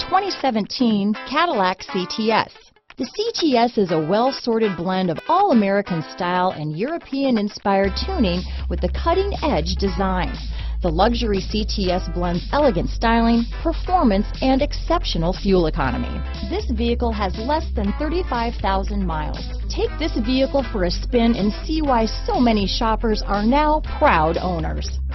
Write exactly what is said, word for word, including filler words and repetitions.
twenty seventeen Cadillac C T S. The C T S is a well-sorted blend of all-American style and European-inspired tuning with the cutting-edge design. The luxury C T S blends elegant styling, performance, and exceptional fuel economy. This vehicle has less than thirty-five thousand miles. Take this vehicle for a spin and see why so many shoppers are now proud owners.